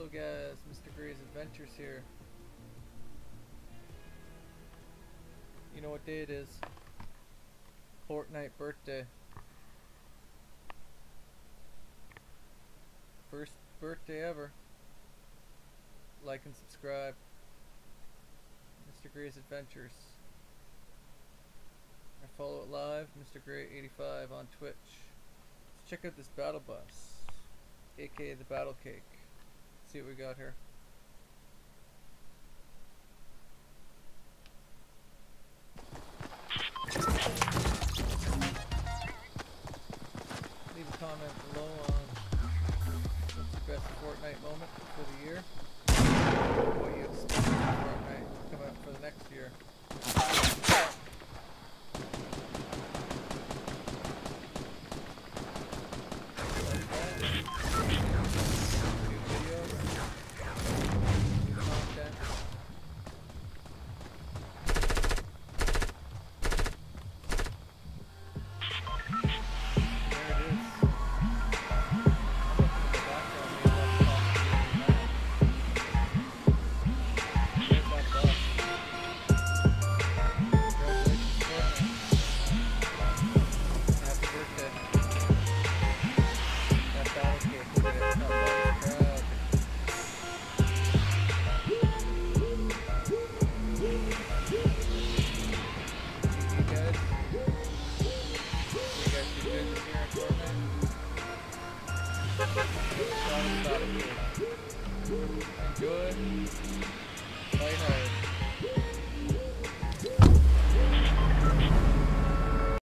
guys, Mr. Gray's Adventures here. You know what day it is? Fortnite birthday. First birthday ever. Like and subscribe. Mr. Gray's Adventures. Or follow it live, Mr. Gray 85 on Twitch. Let's check out this battle bus, aka the battle cake. See what we got here. Leave a comment below on what's your best Fortnite moment for the year. What you expect from Fortnite to come out for the next year. Enjoy. Play hard.